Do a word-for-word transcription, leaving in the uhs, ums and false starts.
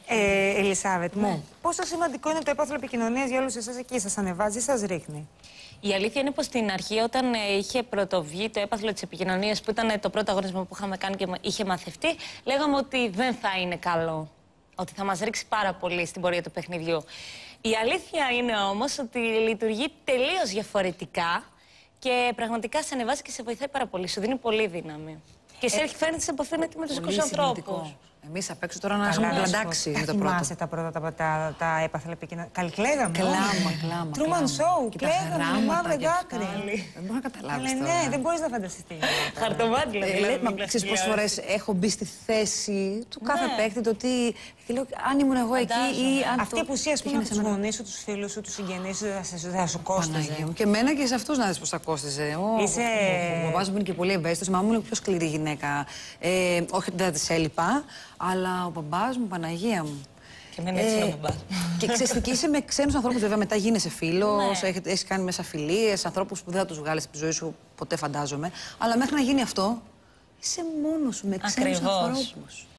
Ε, Ελισάβετ μου, Ναι. πόσο σημαντικό είναι το έπαθλο επικοινωνίας για όλους εσάς εκεί, σας ανεβάζει ή σας ρίχνει? Η αλήθεια είναι πως στην αρχή, όταν ε, είχε πρωτοβγεί το έπαθλο της επικοινωνίας, που ήταν ε, το πρώτο αγωνισμό που είχαμε κάνει και είχε μαθευτεί, λέγαμε ότι δεν θα είναι καλό. Ότι θα μας ρίξει πάρα πολύ στην πορεία του παιχνιδιού. Η αλήθεια είναι όμως ότι λειτουργεί τελείως διαφορετικά και πραγματικά σε ανεβάζει και σε βοηθάει πάρα πολύ. Σου δίνει πολύ δύναμη. Και σε έχει φέρνει σε επαφή με τους δικούς σου ανθρώπους. Εμείς απ' έξω τώρα να έχουμε πλαντάξει με το πρώτο. Θυμάσαι τα πρώτα τα, τα, τα έπαθλα επικοινωνία. Καλή κλαίγαμε. Κλάμα, κλάμα. Τρούμαν σόου, Και τα κλαίγαμε με γράμματα μαύρα και αυτά. δάκρυα. Δεν μπορώ να καταλάβεις Αλλά τώρα. ναι, δεν μπορείς να φανταστείς. Χαρτομάτιλα δηλαδή. Μα ξέρεις πόσες φορές έχω μπει στη θέση του κάθε παίκτη, το τι. Και λέω, αν ήμουν εγώ εκεί ή αν. Αυτή η απουσία, ας πούμε, από τους γονείς σου, τους φίλους σου, τους συγγενείς σου, θα σου κόστιζε. Και εμένα και σε αυτούς να δεις πώς θα κόστιζε. Ο μπαμπάς μου είναι και πολύ ευαίσθητος. Η μαμά μου είναι πιο σκληρή γυναίκα. Ε, όχι ότι δεν της έλειπα, αλλά ο μπαμπάς μου, Παναγία μου. Και εμένα έτσι είναι ο μπαμπάς. Και ξέρεις, και είσαι με ξένους ανθρώπους, βέβαια μετά γίνεσαι φίλος, έχεις κάνει μέσα φιλίες, ανθρώπους που δεν θα τους βγάλεις από τη ζωή σου ποτέ, φαντάζομαι. Αλλά μέχρι να γίνει αυτό, είσαι μόνος σου με ξένους ανθρώπους.